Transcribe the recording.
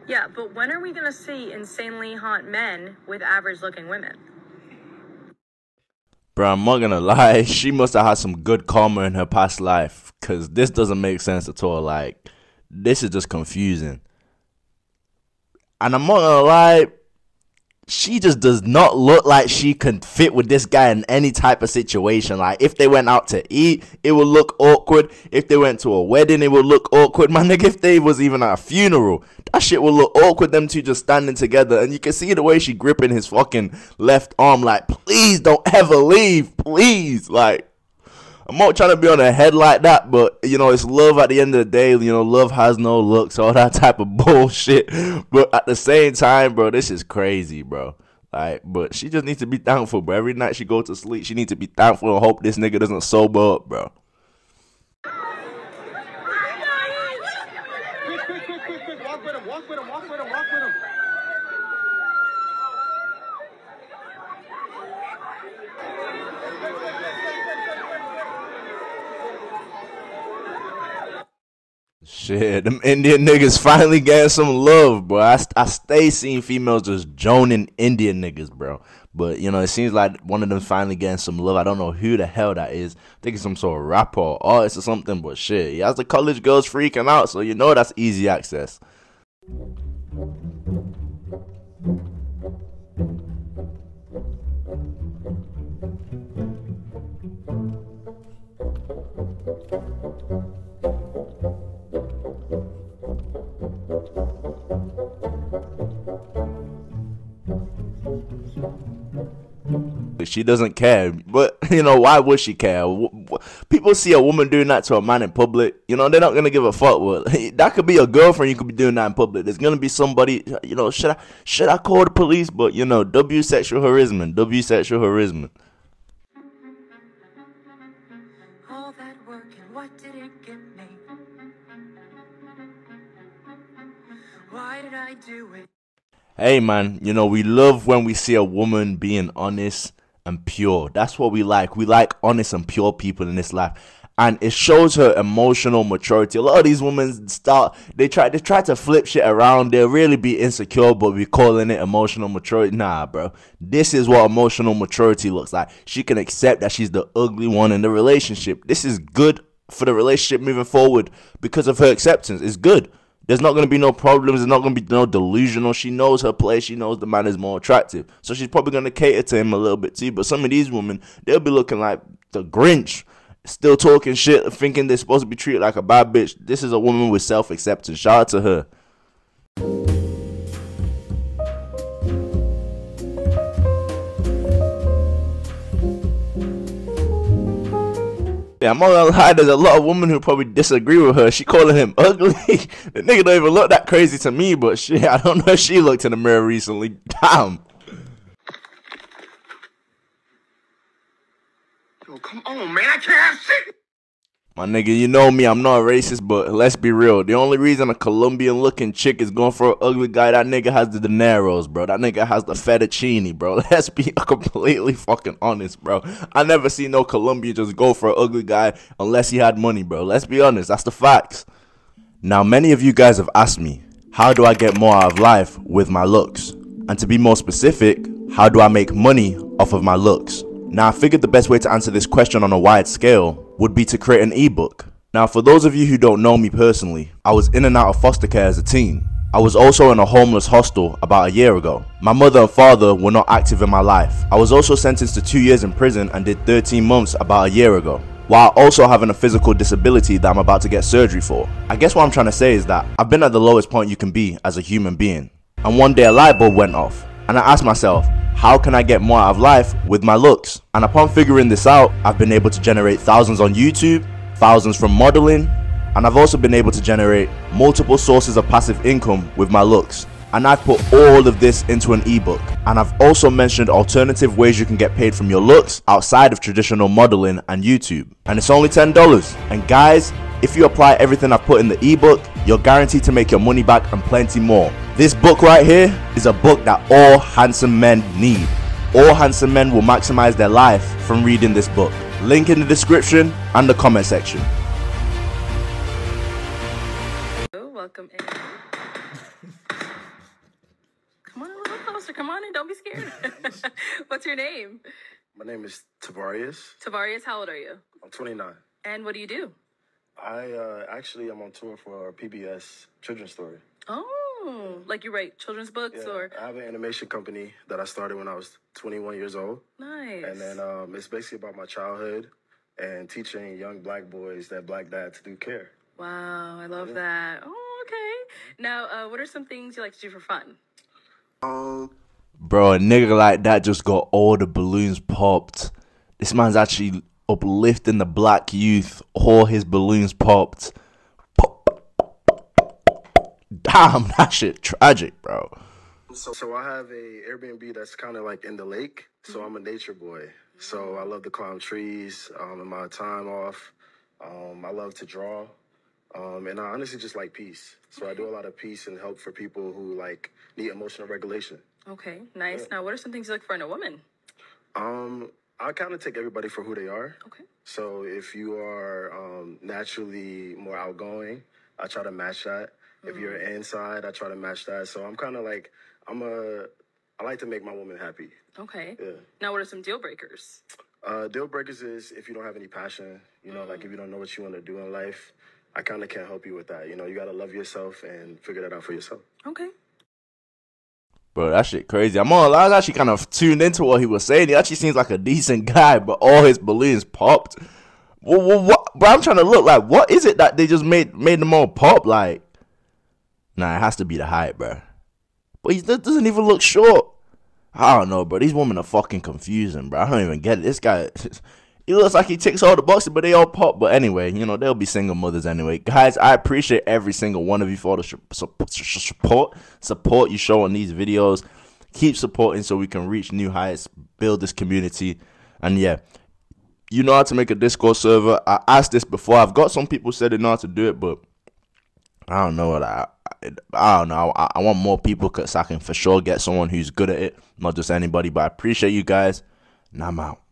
Yeah, but when are we gonna see insanely hot men with average-looking women? Bro, I'm not gonna lie, she must have had some good karma in her past life, cause this doesn't make sense at all. Like, this is just confusing. And I'm not gonna lie, she just does not look like she can fit with this guy in any type of situation. Like, if they went out to eat, it would look awkward. If they went to a wedding, it would look awkward. My nigga, if they was even at a funeral, that shit would look awkward, them two just standing together. And you can see the way she gripping his fucking left arm, like, please don't ever leave, please. Like, I'm not trying to be on her head like that, but, you know, it's love at the end of the day. You know, love has no looks, all that type of bullshit. But at the same time, bro, this is crazy, bro. Like, but she just needs to be thankful, bro. Every night she go to sleep, she needs to be thankful and hope this nigga doesn't sober up, bro. Quick. Walk with him. Shit, them Indian niggas finally getting some love, bro. I stay seeing females just joning Indian niggas, bro. But, you know, it seems like one of them finally getting some love. I don't know who the hell that is. I think it's some sort of rapper or artist or something, but shit. He has the college girls freaking out, so you know that's easy access. She doesn't care, but you know, why would she care? People see a woman doing that to a man in public, you know, they're not gonna give a fuck. Well, that could be a girlfriend. You could be doing that in public. There's gonna be somebody, you know, should I call the police? But you know, sexual harassment. All that work and what did it get me? Why did I do it? Hey man, you know, we love when we see a woman being honest and pure. That's what we like. We like honest and pure people in this life. And it shows her emotional maturity. A lot of these women they try to flip shit around. They'll really be insecure, but we calling it emotional maturity. Nah, bro. This is what emotional maturity looks like. She can accept that she's the ugly one in the relationship. This is good for the relationship moving forward because of her acceptance. It's good. There's not going to be no problems. There's not going to be no delusional. She knows her place. She knows the man is more attractive. So she's probably going to cater to him a little bit too. But some of these women, they'll be looking like the Grinch. Still talking shit, thinking they're supposed to be treated like a bad bitch. This is a woman with self-acceptance. Shout out to her. Yeah, I'm not gonna lie, there's a lot of women who probably disagree with her. She calling him ugly. The nigga don't even look that crazy to me, but shit, I don't know if she looked in the mirror recently. Damn. Yo, come on, man. I can't see. My nigga, you know me, I'm not racist, but let's be real. The only reason a Colombian-looking chick is going for an ugly guy, that nigga has the dineros, bro. That nigga has the fettuccine, bro. Let's be completely fucking honest, bro. I never seen no Colombian just go for an ugly guy unless he had money, bro. Let's be honest, that's the facts. Now, many of you guys have asked me, how do I get more out of life with my looks? And to be more specific, how do I make money off of my looks? Now, I figured the best way to answer this question on a wide scale would be to create an ebook. Now, for those of you who don't know me personally, I was in and out of foster care as a teen. I was also in a homeless hostel about a year ago. My mother and father were not active in my life. I was also sentenced to 2 years in prison and did 13 months about a year ago, while also having a physical disability that I'm about to get surgery for. I guess what I'm trying to say is that I've been at the lowest point you can be as a human being. And one day a light bulb went off, and I asked myself, how can I get more out of life with my looks? And upon figuring this out, I've been able to generate thousands on YouTube, thousands from modeling, and I've also been able to generate multiple sources of passive income with my looks. And I've put all of this into an ebook. And I've also mentioned alternative ways you can get paid from your looks outside of traditional modeling and YouTube. And it's only $10. And guys, if you apply everything I've put in the ebook, you're guaranteed to make your money back and plenty more. This book right here is a book that all handsome men need. All handsome men will maximize their life from reading this book. Link in the description and the comment section. Welcome in. Master, come on in. Don't be scared. What's your name? My name is Tavarius. Tavarius, how old are you? I'm 29. And what do you do? Actually, I'm on tour for PBS Children's Story. Oh, like you write children's books or? I have an animation company that I started when I was 21 years old. Nice. And then it's basically about my childhood and teaching young black boys that black dads do care. Wow, I love that. Oh, okay. Now, what are some things you like to do for fun? Bro, a nigga like that just got all the balloons popped. This man's actually uplifting the black youth. All his balloons popped. Damn, that shit tragic, bro. So I have a Airbnb that's kind of like in the lake. So I'm a nature boy. So I love to climb trees in my time off. I love to draw. And I honestly just like peace. So I do a lot of peace and help for people who like need emotional regulation. Okay, nice. Now, what are some things you look for in a woman? I kind of take everybody for who they are. Okay. So if you are naturally more outgoing, I try to match that. If you're inside, I try to match that. So I'm kind of like, I like to make my woman happy. Okay. Yeah. Now, what are some deal breakers? Deal breakers is if you don't have any passion, you know, like if you don't know what you want to do in life, I kind of can't help you with that. You know, you got to love yourself and figure that out for yourself. Okay. Bro, that shit crazy. I'm not gonna lie, I was actually kind of tuned into what he was saying. He actually seems like a decent guy, but all his balloons popped. What? Bro, I'm trying to look like, what is it that they just made them all pop? Like, nah, it has to be the height, bro. But he doesn't even look short. I don't know, bro. These women are fucking confusing, bro. I don't even get it. This guy, he looks like he ticks all the boxes, but they all pop. But anyway, you know, they'll be single mothers anyway. Guys, I appreciate every single one of you for the support you show on these videos. Keep supporting so we can reach new heights, build this community. And yeah, you know how to make a Discord server. I asked this before. I've got some people said they know how to do it, but I don't know. I don't know. I want more people because I can for sure get someone who's good at it, not just anybody. But I appreciate you guys, and I'm out.